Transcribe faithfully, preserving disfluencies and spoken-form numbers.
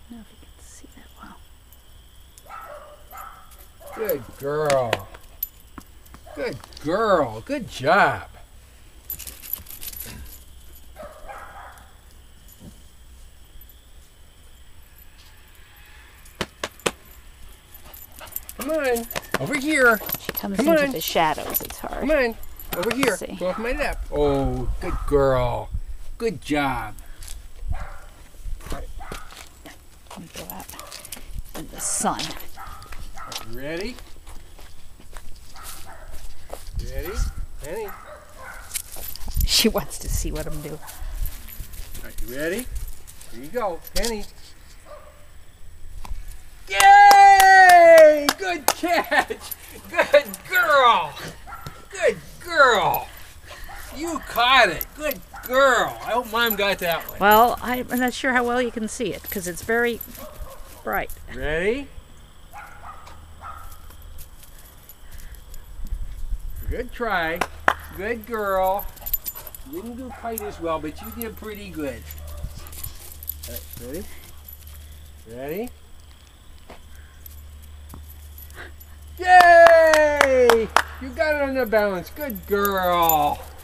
I don't know if you can see that well. Good girl. Good girl. Good job. Come on. Over here. She comes Come into on. the shadows. It's hard. Come on. Over here. See. Go off my lap. Oh, good girl. Good job. Let me go out in the sun. Ready? Ready? Penny. She wants to see what I'm doing. All right, you ready? Here you go. Penny. Yay! Good catch! Good girl! Good girl! You caught it. Good girl. I hope Mom got that one. Well, I'm not sure how well you can see it because it's very bright. Ready? Good try. Good girl. You didn't do quite as well, but you did pretty good. All right, ready? Ready? Yay! You got it on the balance. Good girl.